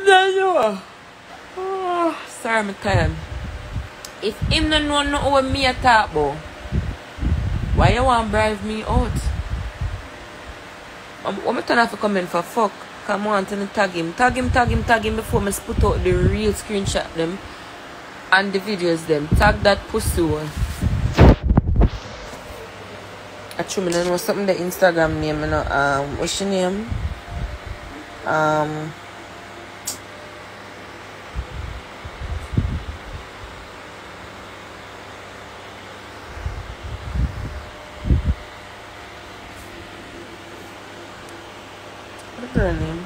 Oh, sorry, my time. If him don't know nothing what me a talk about, why you want to bribe me out? What me turn off a comment for fuck? Come on, to tag him before me put out the real screenshot them and the videos them. Tag that pussy one. Actually, I don't know something the Instagram name, you know. What's your name? What's her name?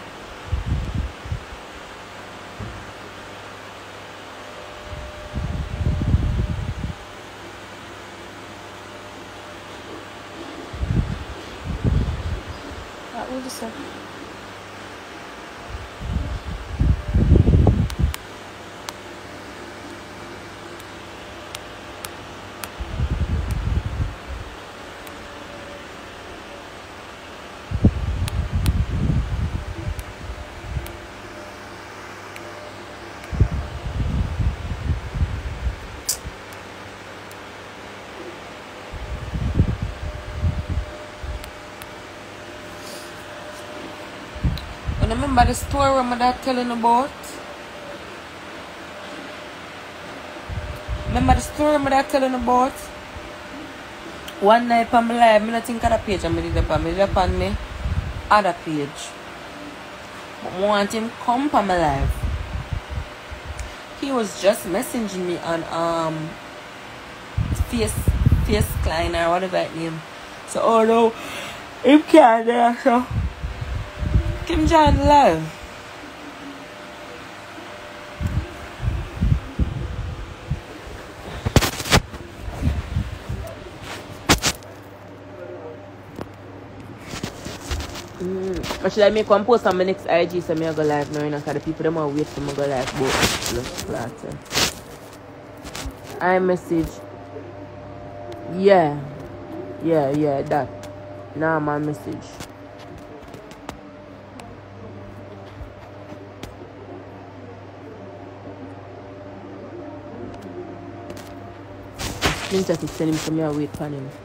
What is that? Remember the story my dad telling about? Remember the story my dad telling about? One night on my live, I don't think of the page I did up on me other page. But I want him come on my live. He was just messaging me on Face Klein or whatever that name. So oh no, him can't there, so Kim join the live. Or should I make one post on my next IG so I go live now? Because the people them are wait for me to go live both. I message. Yeah, that. Now my message. Screenshot it, send him to me and wait for him.